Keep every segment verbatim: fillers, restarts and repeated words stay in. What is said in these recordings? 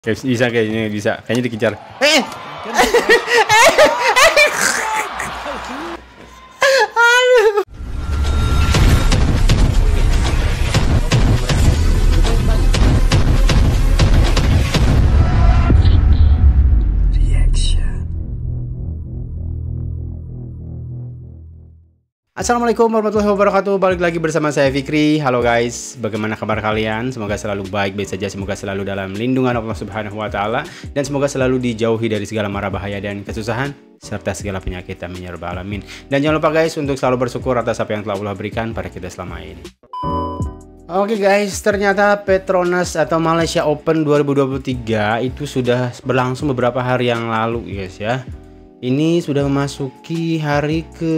Kayak bisa kayaknya bisa. Kayaknya dikejar. Eh. Assalamualaikum warahmatullahi wabarakatuh. Balik lagi bersama saya Fikri. Halo guys, bagaimana kabar kalian? Semoga selalu baik-baik saja. Semoga selalu dalam lindungan Allah Subhanahu wa taala dan semoga selalu dijauhi dari segala mara bahaya dan kesusahan serta segala penyakit. Amin ya rabbal alamin. Dan jangan lupa guys untuk selalu bersyukur atas apa yang telah Allah berikan pada kita selama ini. Oke guys, ternyata Petronas atau Malaysia Open dua ribu dua puluh tiga itu sudah berlangsung beberapa hari yang lalu guys ya. Ini sudah memasuki hari ke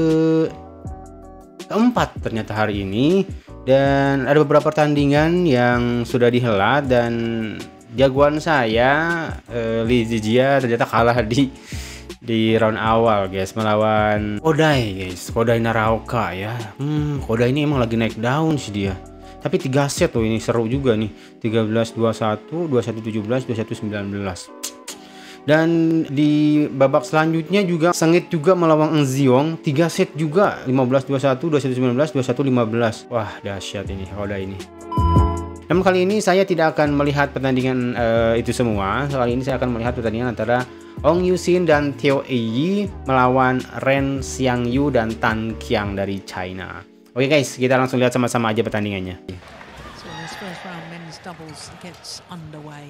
keempat ternyata hari ini, dan ada beberapa pertandingan yang sudah dihelat dan jagoan saya eh, Li Zijia ternyata kalah di di round awal guys melawan Kodai guys, Kodai Naraoka ya. Hmm, Kodai ini emang lagi naik daun sih dia. Tapi tiga set tuh ini seru juga nih. tiga belas dua puluh satu, dua puluh satu tujuh belas, dua puluh satu sembilan belas. Dan di babak selanjutnya juga sengit juga melawan Enziong, tiga set juga, lima belas dua puluh satu, dua puluh satu sembilan belas, dua puluh satu lima belas. Wah, dahsyat ini Kodai ini. Namun kali ini saya tidak akan melihat pertandingan uh, itu semua. Kali ini saya akan melihat pertandingan antara Ong Yusin dan Teo Yi melawan Ren Xiangyu dan Tan Qiang dari China. Oke guys, kita langsung lihat sama-sama aja pertandingannya. So this first round men's doubles gets underway.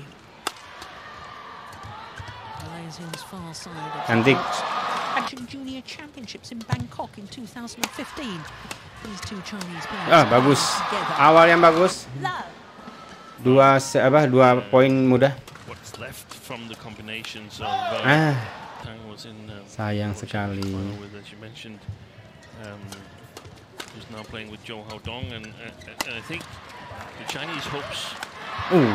Cantik. Junior Championships in Bangkok in two thousand fifteen. These two Chinese players. Ah, bagus. Awal yang bagus. Dua apa? Dua poin mudah. Ah. Sayang sekali. Uh.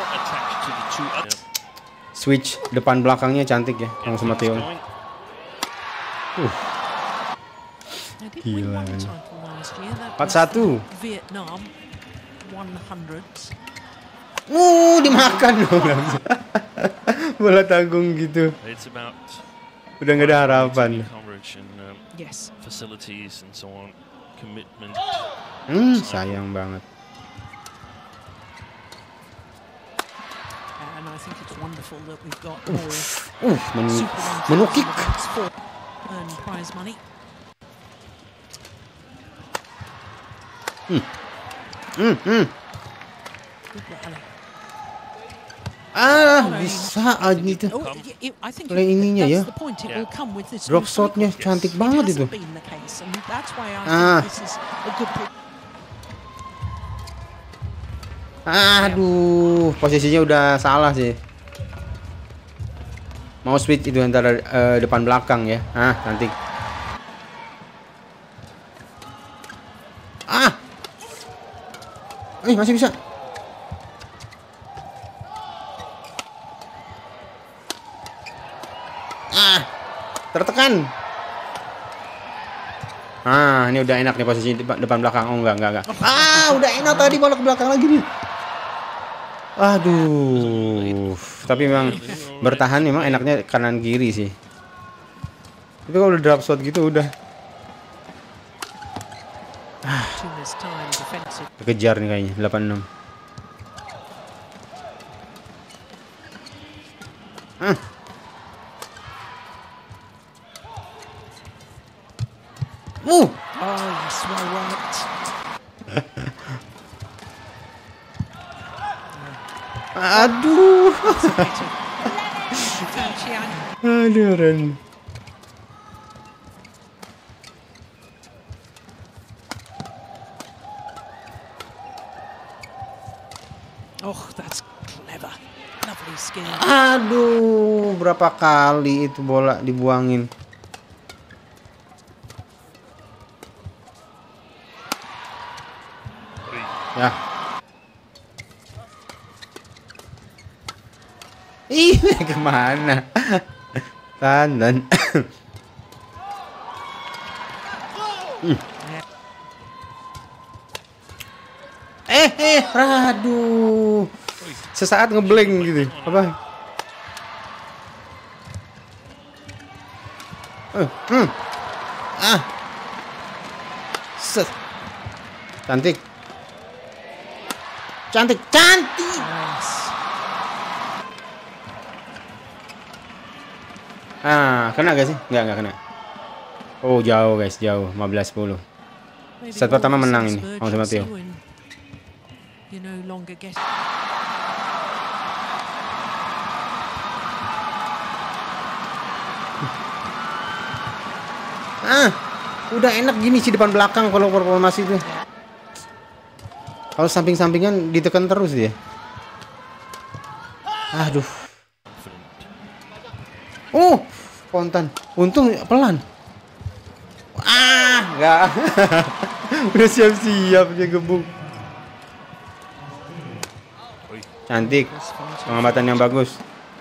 Switch depan belakangnya cantik ya, yang sama Teo. Uh. Gila. empat satu. Uh, dimakan dong. Bola tanggung gitu. Udah gak ada harapan. Hmm, sayang banget. I think it's wonderful that we've got more uh, men menukik and prize money. Hmm. Hmm, hmm. Ah, bisa aja itu. Play ininya ya. Drop shotnya cantik banget itu. Ah. Aduh, posisinya udah salah sih. Mau switch itu antara uh, depan belakang ya. Ah, nanti. Ah. Eh, masih bisa. Ah. Tertekan. Ah, ini udah enak nih posisi depan belakang. Oh, enggak, enggak, enggak. Ah, udah enak tadi bola ke belakang lagi nih. Aduh, tapi memang bertahan memang enaknya kanan kiri sih. Tapi kalau udah drop shot gitu udah. Ah. Kejar nih kayaknya delapan enam. Ah. Uh. Oh, yes, well right. Aduh. Aduh, Ren. Oh, that's clever. Lovely skill. Aduh, berapa kali itu bola dibuangin. Ya. Ih, kemana? Kanan. hmm. Eh, eh, aduh. sesaat ngeblank gitu. Apa? Uh, hmm. Ah. Set. Cantik. Cantik, cantik. Ah, kena gak sih? Enggak, enggak kena. Oh, jauh guys, jauh. lima belas sepuluh. Set pertama menang ini, langsung Matteo. Ah, udah enak gini sih depan belakang kalau formasi itu. Kalau samping-sampingan ditekan terus dia. Aduh. Oh, spontan. Untung pelan. Ah, enggak. Udah siap-siap dia gebuk. Cantik. Pengamatan yang bagus.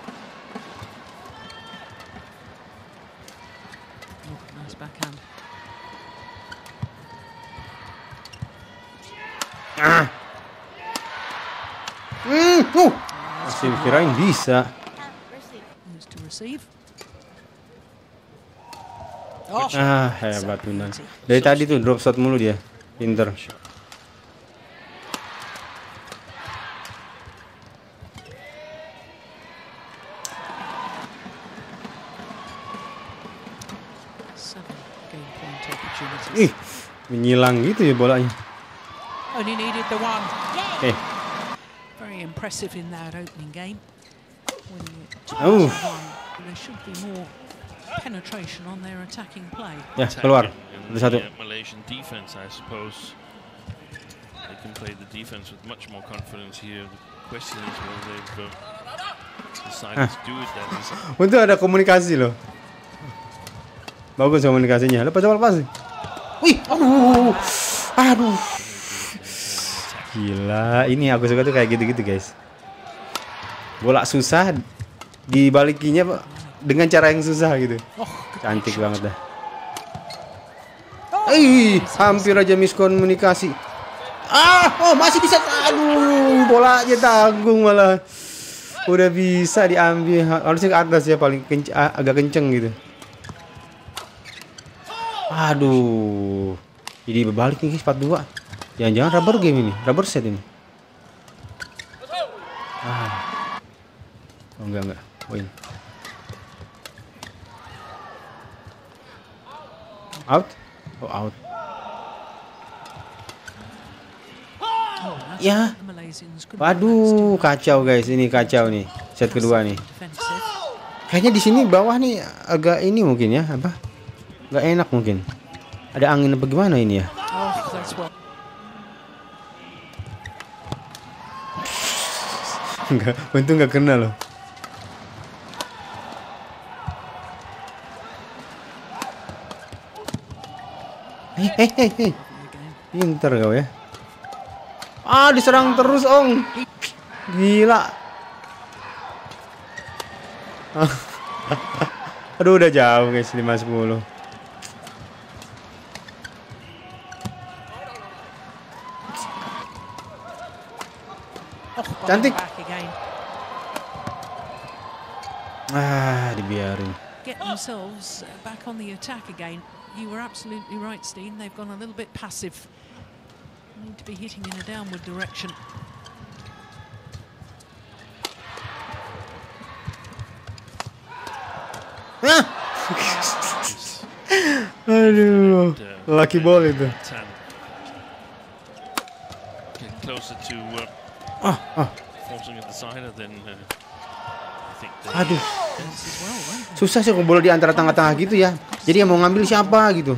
Ah. Hmm, uh. Masih kirain bisa. Ah, hebat benar. Dari tadi tuh drop shot mulu dia. Pinter. Ih, menyilang gitu ya bolanya. Only needed the one. Eh. Very impressive in that opening game. When Oh. there should be more penetration on their attacking play. Ya, keluar. Ada satu. Malaysian defense, I suppose. They can play the defense with much more confidence here. The question is whether they've uh, decided to do it. That is. Untuk ada komunikasi loh. Bagus komunikasinya. Lepas lepas. Wih, aduh. Aduh. Gila, ini aku suka tuh kayak gitu-gitu, guys. Bola susah dibalikinya dengan cara yang susah gitu. Cantik banget dah. Ih, hampir aja miskomunikasi. Ah, oh masih bisa. Aduh, bola aja tanggung malah. Udah bisa diambil. Harusnya ke atas ya, paling kenc agak kenceng gitu. Aduh. Jadi berbalik nih guys, empat dua. Jangan-jangan rubber game ini, rubber set ini. Ah. Oh enggak enggak. Win. Out? Oh out. Ya. Waduh, kacau guys, ini kacau nih. Set kedua nih. Kayaknya di sini bawah nih agak ini mungkin ya, apa? Enggak enak mungkin. Ada angin apa gimana ini ya? Enggak, untung enggak kena loh. Hei, hei, hei, hei. Pinter kau ya. Ah, diserang terus, Ong. Gila. Aduh, udah jauh guys, lima sepuluh. Cantik. Ah, dibiarin. Get themselves back on the attack again. You were absolutely right, Steen. They've gone a little bit passive. Need to be hitting in a downward direction. Ah. Aduh, lucky ball itu. Get closer to uh, Ah, ah. forcing at the side, then uh, I think they Aduh. Susah sih kalau bola di antara tengah-tengah gitu ya. Jadi yang mau ngambil siapa gitu.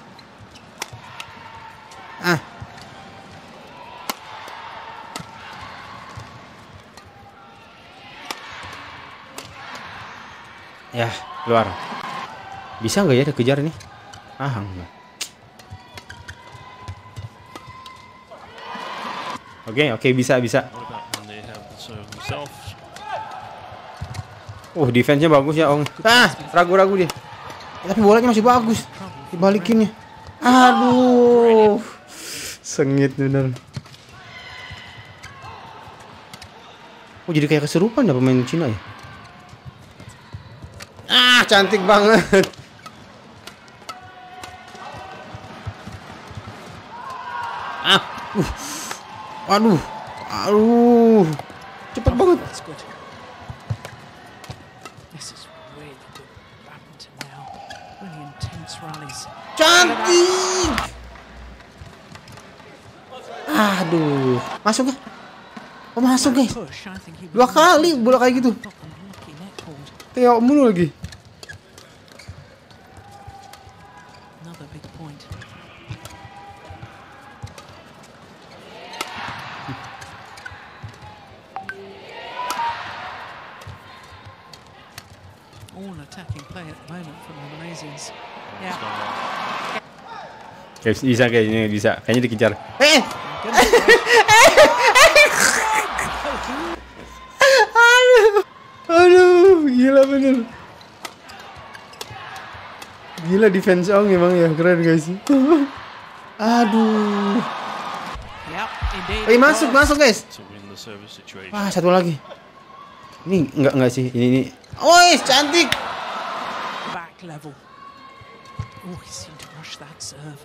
Ah. Ya, keluar. Bisa nggak ya dikejar nih? Ah, enggak. Oke, oke, bisa, bisa. what about when they have the serve themselves? Uh, defense-nya bagus ya, Ong. Ah, ragu-ragu dia. Tapi bolanya masih bagus. Dibalikinnya. Aduh. Sengit bener. Oh, jadi kayak keserupan ya pemain Cina ya. Ah, cantik banget. Ah, uh. Waduh, aduh, cepet banget. That's good. This is really good badminton now. Really intense rallies. Cantik. Aduh, masuk ya? Oh, masuk guys. Push, I think he was Dua kali bola kayak gitu. got the lucky net hold. Teo mulu lagi. Another big point. All attacking play at the moment from the Malaysians. Yeah. Guys, bisa guys, ini bisa. Kayaknya dikejar. Eh, aduh, aduh, gila bener. Gila defense Ong emang ya, keren guys. Aduh. Yep, indeed. Eh, masuk, masuk guys. To win the service situation. Wah, satu lagi. Ini enggak enggak sih, ini ini. Woi, cantik. Back level. Oh, he seemed to rush that serve.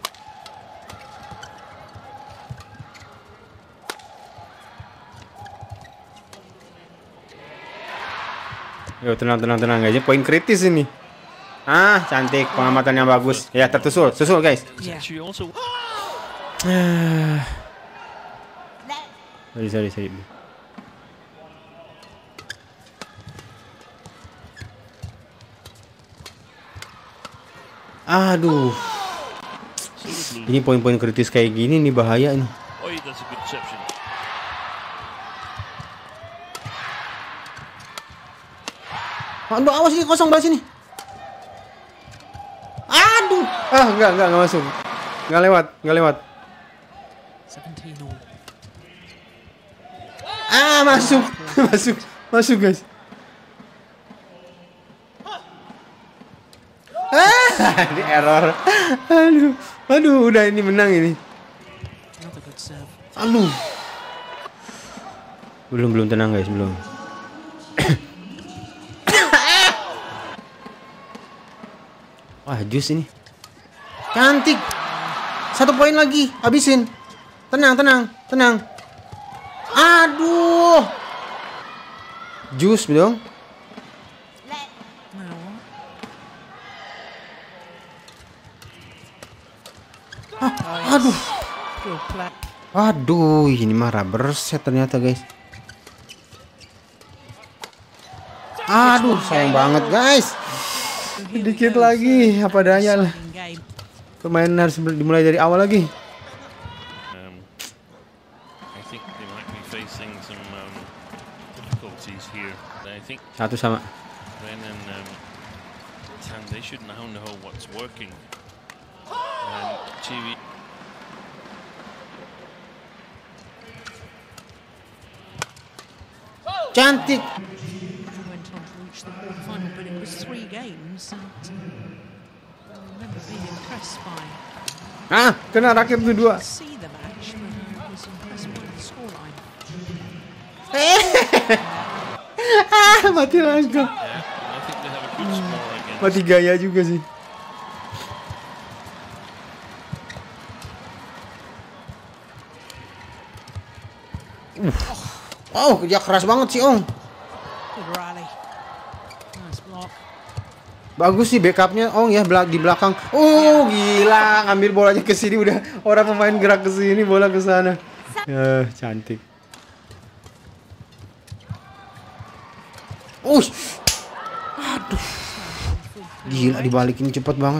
Yo, tenang, tenang, tenang guys. Ini poin kritis ini. Ah, cantik, pengamatan yang bagus. Ya, tersusul, susul guys. Yeah. She also Sorry, sorry, sorry. Aduh, ini poin-poin kritis kayak gini nih bahaya nih. Oh, that's a good reception. Aduh, awas ini kosong belah sini. Aduh, ah enggak enggak enggak masuk, enggak lewat, enggak lewat. seventeen all. Ah, masuk, masuk, masuk guys. Ah, ini error. Aduh, aduh, udah ini menang ini. Another good serve. Aduh. Belum belum tenang guys, belum. Wah, jus ini. Cantik. Satu poin lagi, habisin. Tenang, tenang, tenang. Aduh. Jus dong. No. Ah, aduh. Good play. Aduh, ini mah rubber set ternyata guys. Aduh, sayang banget guys. So here we Sedikit go. lagi, apa daya lah. Second game. Permainan harus dimulai dari awal lagi. Um, I think they might be facing some um, difficulties here. I think Satu sama. Ren and um, Tan, they should now know what's working. And Chiwi, Cantik. Went on to reach the quarterfinal, but it was three games, and uh, I remember being impressed by. Ah, kena raket tuh dua. See the match, but I was impressed by the scoreline. Ah, mati langka. yeah, I think they have a good score against. Mati gaya juga sih. Oh, kerja keras banget sih Om. Good rally. Nice block. Bagus sih backupnya Ong ya belak di belakang. Oh gila, ngambil bolanya ke sini udah orang pemain gerak ke sini bola ke sana. Ya cantik. Ush, aduh, gila dibalikin cepet banget.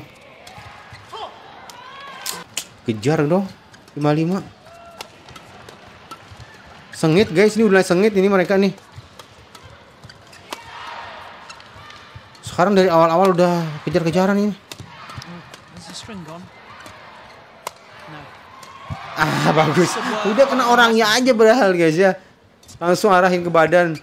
Kejar dong, lima lima. Sengit guys, ini udah sengit ini mereka nih. Sekarang dari awal-awal udah kejar-kejaran ini. Oh, there's a string gone. No. Ah bagus, udah kena orangnya aja berhal guys ya. Langsung arahin ke badan.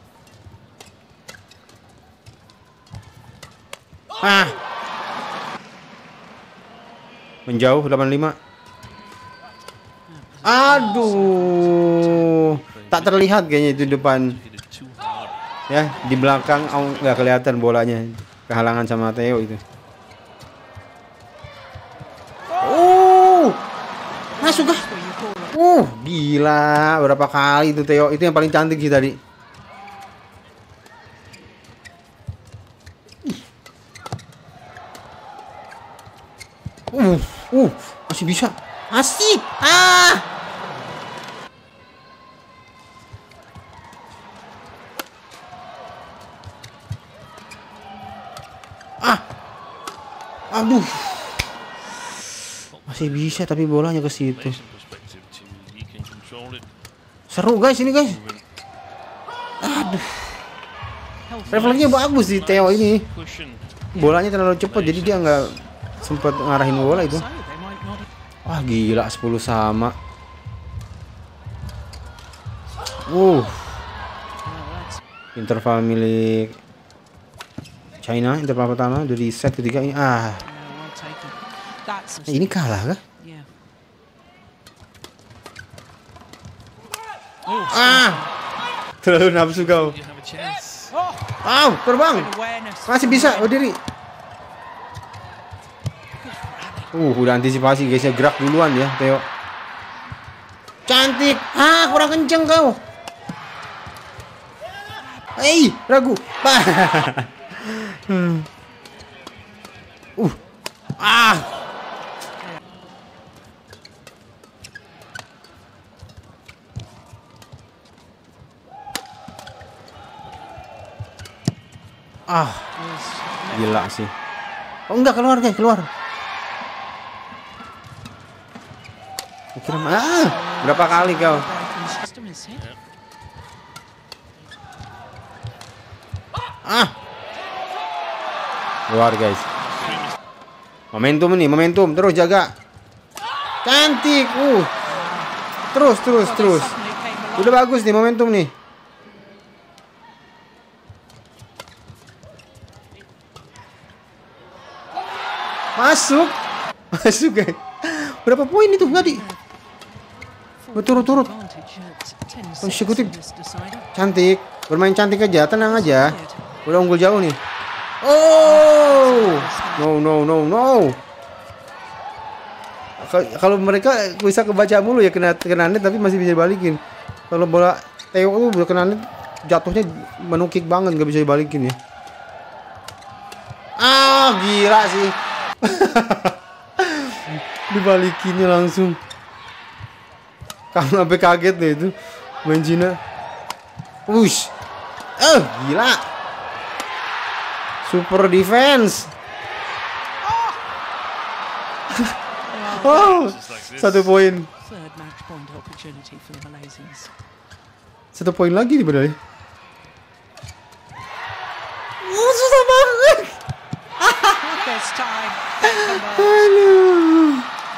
Ah. Menjauh delapan lima. Aduh. Tak terlihat kayaknya itu depan. Ya, di belakang nggak kelihatan bolanya. Kehalangan sama Theo itu. Oh. Masuk kah? Uh, gila. Berapa kali itu Theo? Itu yang paling cantik sih tadi. Uh, uh, masih bisa. Asik. Ah. Ah. Aduh. Masih bisa tapi bolanya ke situ. Seru guys ini guys. Aduh. Refleksnya bagus sih Theo ini. Bolanya terlalu cepat jadi dia nggak sempat ngarahin bola itu. Wah gila sepuluh sama. Uh. Interval milik China, interval pertama dari set ketiga ini. Ah. Ini kalah kah? Ah. Terlalu nafsu kau. Ah, terbang. Masih bisa berdiri. Uh, udah antisipasi guys ya, gerak duluan ya Theo. Cantik. Ah, kurang kenceng kau. Hei, ragu. hmm. Uh. Ah. Ah. Gila sih. Oh enggak, keluar guys, keluar. Ah, berapa kali kau? Ah, keluar guys. Momentum nih, momentum terus jaga. Cantik, uh, terus terus terus. Udah bagus nih momentum nih. Masuk, masuk guys. Berapa poin itu tadi? Berturut-turut. Konsekutif. Cantik. Bermain cantik aja, tenang aja. Udah unggul jauh nih. Oh. No no no no. Kalau mereka bisa kebaca mulu ya kena kena net tapi masih bisa balikin. Kalau bola Theo itu udah kena net jatuhnya menukik banget, nggak bisa dibalikin ya. Ah, gila sih. Dibalikinnya langsung. Kamu sampai kaget deh itu main Cina. Wush. Eh, gila. Super defense. Oh, satu poin. Satu poin lagi nih padahal. Oh, susah banget. Aduh.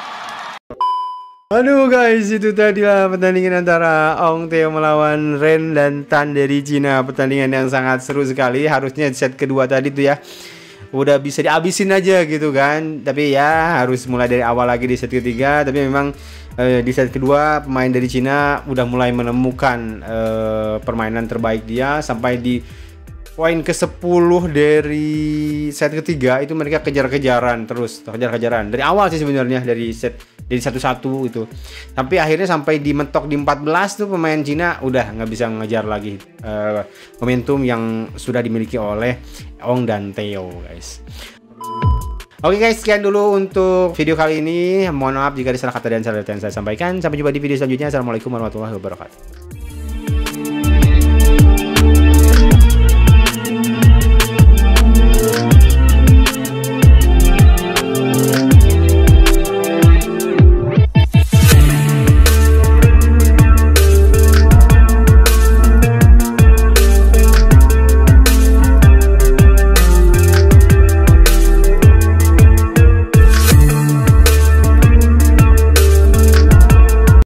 Aduh guys, itu tadilah pertandingan antara Ong Theo melawan Ren dan Tan dari Cina. Pertandingan yang sangat seru sekali. Harusnya set kedua tadi tuh ya udah bisa dihabisin aja gitu kan. Tapi ya harus mulai dari awal lagi di set ketiga. Tapi memang eh, di set kedua pemain dari Cina udah mulai menemukan eh, permainan terbaik dia. Sampai di poin ke sepuluh dari set ketiga itu mereka kejar-kejaran terus, kejar-kejaran dari awal sih sebenarnya, dari set dari satu satu itu. Tapi akhirnya sampai di mentok di empat belas tuh pemain Cina udah nggak bisa ngejar lagi uh, momentum yang sudah dimiliki oleh Ong dan Theo guys. Oke guys, sekian dulu untuk video kali ini. Mohon maaf jika ada salah kata dan salah yang saya sampaikan. Sampai jumpa di video selanjutnya. Assalamualaikum warahmatullahi wabarakatuh.